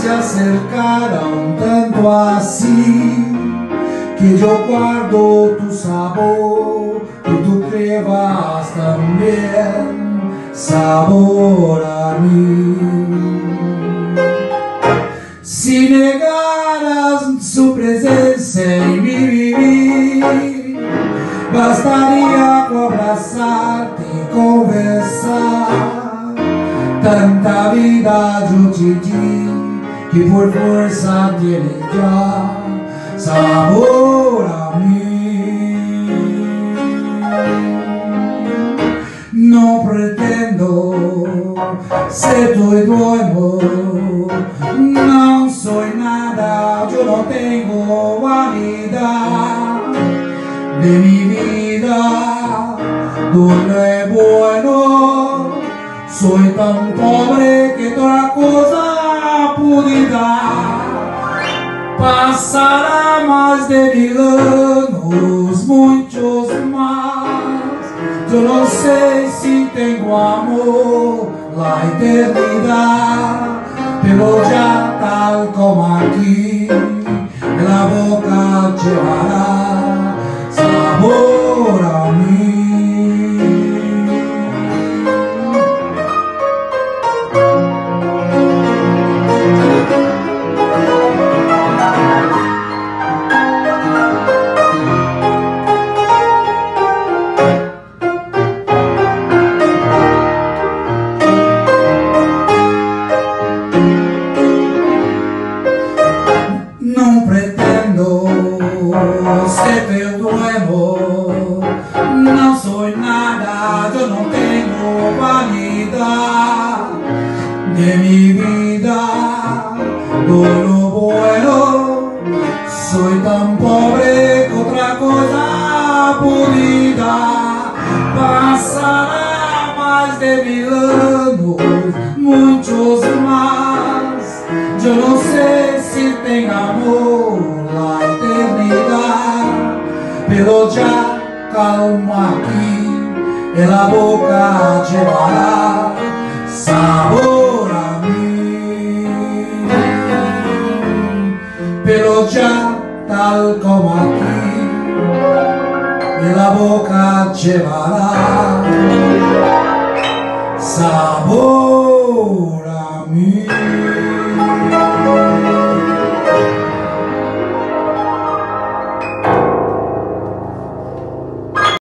se acercara un tanto así, que yo guardo tu sabor y tú pruebas también sabor a mí. Si negaras su presencia en mi vivir, bastaría con abrazarte y conversar. Tanta vida yo te di que por fuerza tiene ya sabor a mí. No pretendo ser tu dueño, no soy nada, yo no tengo vanidad de mi vida, donde bueno, soy tan pobre que toda cosa pudiera. Pasará más de 1000 años, muchos más. Yo no sé si tengo amor, la eternidad, pero ya tal como aquí, en la boca llevará sabor a mí. No pretendo ser tu dueño, no soy nada, yo no tengo vanidad de mi vida, todo lo bueno, soy tan pobre que otra cosa pudiera. Pasará más de 1000 años, muchos más, yo no sé si tengo amor, la eternidad, pero ya calmo aquí, en la boca llevará sabor a mí. Pero ya tal como aquí, en la boca llevará sabor a mí.